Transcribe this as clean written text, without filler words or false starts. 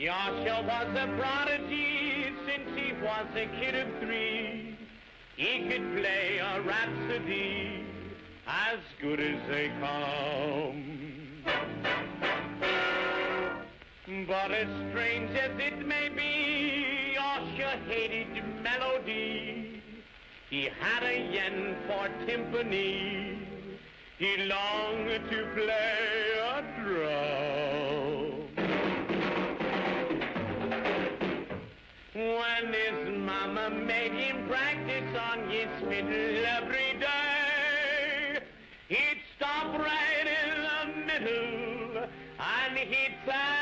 Usher was a prodigy since he was a kid of 3. He could play a rhapsody as good as they come. But as strange as it may be, Usher hated melody. He had a yen for timpani. He longed to play a drum. When his mama made him practice on his fiddle every day, he'd stop right in the middle and he'd say,